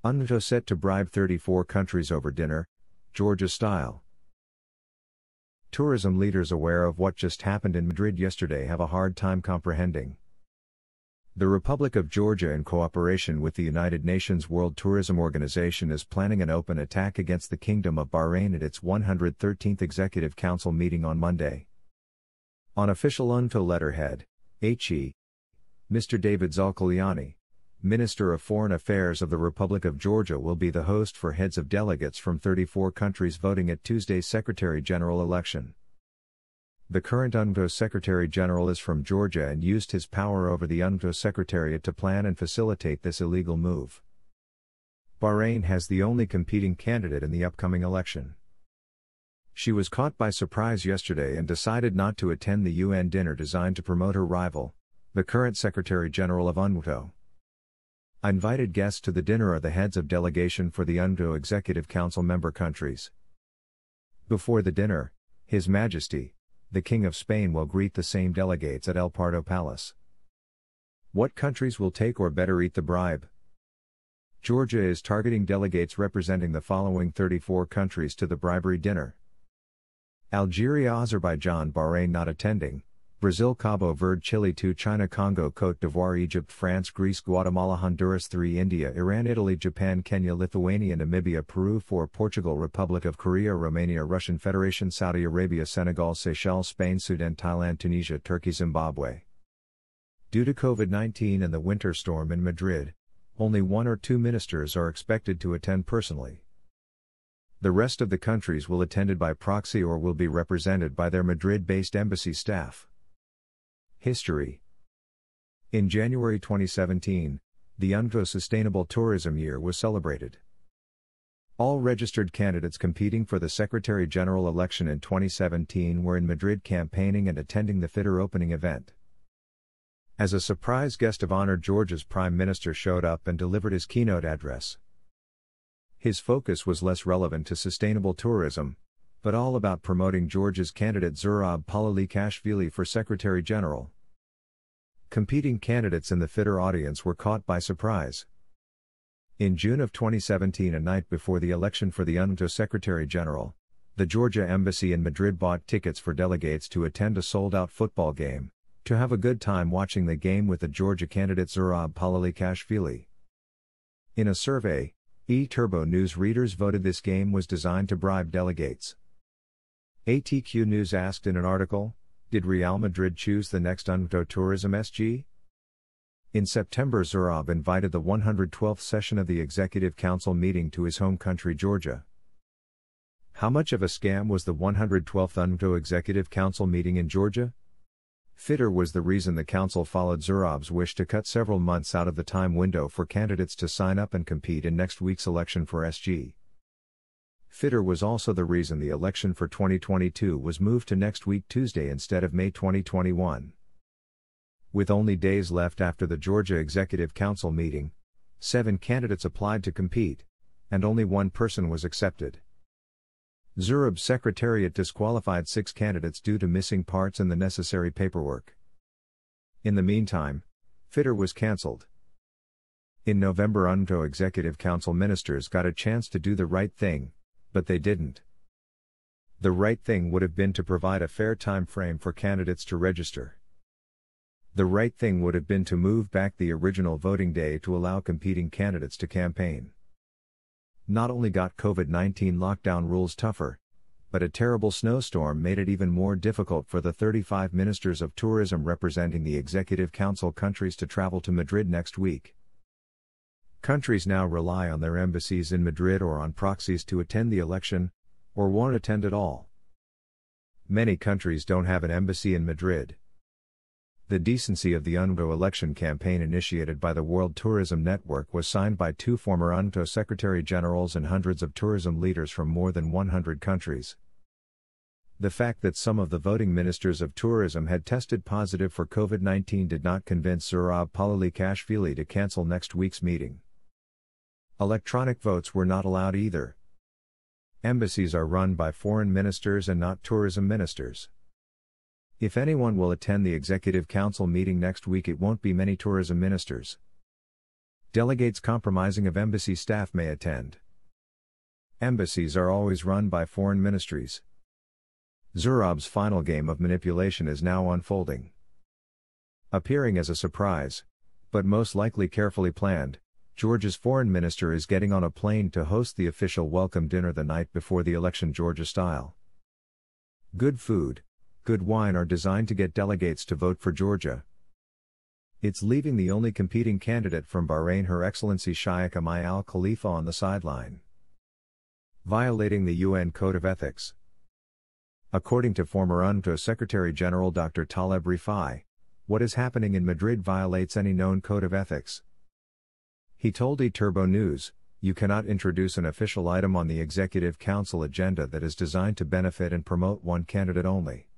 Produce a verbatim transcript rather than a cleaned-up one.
UNWTO set to bribe thirty-four countries over dinner, Georgia style. Tourism leaders aware of what just happened in Madrid yesterday have a hard time comprehending. The Republic of Georgia, in cooperation with the United Nations World Tourism Organization, is planning an open attack against the Kingdom of Bahrain at its one hundred thirteenth Executive Council meeting on Monday. On official UNWTO letterhead, H E Mister David Zulkaliani, Minister of Foreign Affairs of the Republic of Georgia, will be the host for heads of delegates from thirty-four countries voting at Tuesday's Secretary-General election. The current UNWTO Secretary-General is from Georgia and used his power over the UNWTO Secretariat to plan and facilitate this illegal move. Bahrain has the only competing candidate in the upcoming election. She was caught by surprise yesterday and decided not to attend the U N dinner designed to promote her rival, the current Secretary-General of UNWTO. Invited guests to the dinner are the heads of delegation for the UNWTO Executive Council member countries. Before the dinner, His Majesty, the King of Spain, will greet the same delegates at El Pardo Palace. What countries will take or better eat the bribe? Georgia is targeting delegates representing the following thirty-four countries to the bribery dinner: Algeria, Azerbaijan, Bahrain not attending, Brazil, Cabo Verde, Chile two, China, Congo, Côte d'Ivoire, Egypt, France, Greece, Guatemala, Honduras three, India, Iran, Italy, Japan, Kenya, Lithuania, Namibia, Peru four, Portugal, Republic of Korea, Romania, Russian Federation, Saudi Arabia, Senegal, Seychelles, Spain, Sudan, Thailand, Tunisia, Turkey, Zimbabwe. Due to COVID nineteen and the winter storm in Madrid, only one or two ministers are expected to attend personally. The rest of the countries will attend by proxy or will be represented by their Madrid-based embassy staff. History. In January twenty seventeen, the UNWTO Sustainable Tourism Year was celebrated. All registered candidates competing for the Secretary-General election in twenty seventeen were in Madrid campaigning and attending the FITUR opening event. As a surprise guest of honor, Georgia's Prime Minister showed up and delivered his keynote address. His focus was less relevant to sustainable tourism, but all about promoting Georgia's candidate Zurab Palalikashvili for Secretary-General. Competing candidates in the FITUR audience were caught by surprise. In June of twenty seventeen, a night before the election for the UNWTO Secretary-General, the Georgia Embassy in Madrid bought tickets for delegates to attend a sold-out football game, to have a good time watching the game with the Georgia candidate Zurab Palalikashvili. In a survey, eTurboNews readers voted this game was designed to bribe delegates. A T Q News asked in an article, "Did Real Madrid choose the next UNWTO Tourism S G?" In September, Zurab invited the one hundred twelfth session of the Executive Council meeting to his home country Georgia. How much of a scam was the one hundred twelfth UNWTO Executive Council meeting in Georgia? FITUR was the reason the Council followed Zurab's wish to cut several months out of the time window for candidates to sign up and compete in next week's election for S G. FITUR was also the reason the election for twenty twenty-two was moved to next week Tuesday instead of May twenty twenty-one. With only days left after the Georgia Executive Council meeting, seven candidates applied to compete, and only one person was accepted. Zurab's Secretariat disqualified six candidates due to missing parts in the necessary paperwork. In the meantime, FITUR was cancelled. In November, UNWTO Executive Council ministers got a chance to do the right thing, but they didn't. The right thing would have been to provide a fair time frame for candidates to register. The right thing would have been to move back the original voting day to allow competing candidates to campaign. Not only got COVID nineteen lockdown rules tougher, but a terrible snowstorm made it even more difficult for the thirty-five ministers of tourism representing the Executive Council countries to travel to Madrid next week. Countries now rely on their embassies in Madrid or on proxies to attend the election, or won't attend at all. Many countries don't have an embassy in Madrid. The decency of the UNWTO election campaign initiated by the World Tourism Network was signed by two former UNWTO Secretary-Generals and hundreds of tourism leaders from more than one hundred countries. The fact that some of the voting ministers of tourism had tested positive for COVID nineteen did not convince Zurab Palalikashvili to cancel next week's meeting. Electronic votes were not allowed either. Embassies are run by foreign ministers and not tourism ministers. If anyone will attend the Executive Council meeting next week, it won't be many tourism ministers. Delegates compromising of embassy staff may attend. Embassies are always run by foreign ministries. Zorob's final game of manipulation is now unfolding. Appearing as a surprise, but most likely carefully planned, Georgia's foreign minister is getting on a plane to host the official welcome dinner the night before the election Georgia style. Good food, good wine are designed to get delegates to vote for Georgia. It's leaving the only competing candidate from Bahrain, Her Excellency Sheikh Hamad Al Khalifa, on the sideline. Violating the U N Code of Ethics. According to former U N W T O Secretary General Doctor Taleb Rifai, what is happening in Madrid violates any known code of ethics. He told eTurboNews, "You cannot introduce an official item on the Executive Council agenda that is designed to benefit and promote one candidate only.